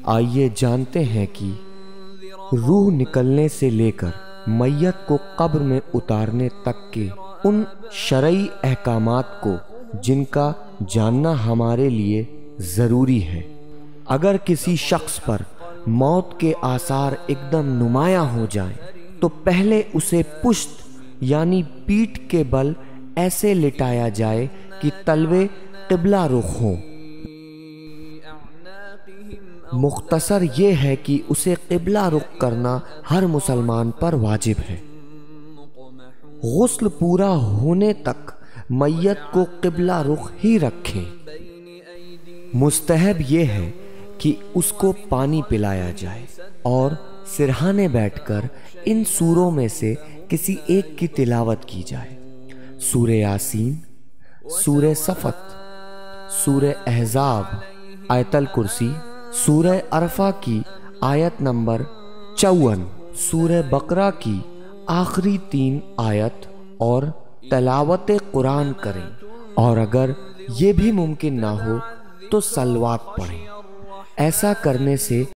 आइए जानते हैं कि रूह निकलने से लेकर मैयत को कब्र में उतारने तक के उन शरई अहकामात को जिनका जानना हमारे लिए ज़रूरी है। अगर किसी शख्स पर मौत के आसार एकदम नुमायां हो जाएं, तो पहले उसे पुश्त यानी पीठ के बल ऐसे लिटाया जाए कि तलवे क़िबला रुख हों। मुख्तसर ये है कि उसे क़िबला रुख करना हर मुसलमान पर वाजिब है। गुस्ल पूरा होने तक मैयत को क़िबला रुख ही रखें। मुस्तहब ये है कि उसको पानी पिलाया जाए और सिरहाने बैठकर इन सूरों में से किसी एक की तिलावत की जाए। सूरे यासीन, सूरे सफ़त, सूरे अहज़ाब, आयतल कुर्सी, सूरे अरफा की आयत नंबर 54, सूरे बकरा की आखिरी 3 आयत और तलावत कुरान करें, और अगर ये भी मुमकिन ना हो तो सलवात पढ़ें। ऐसा करने से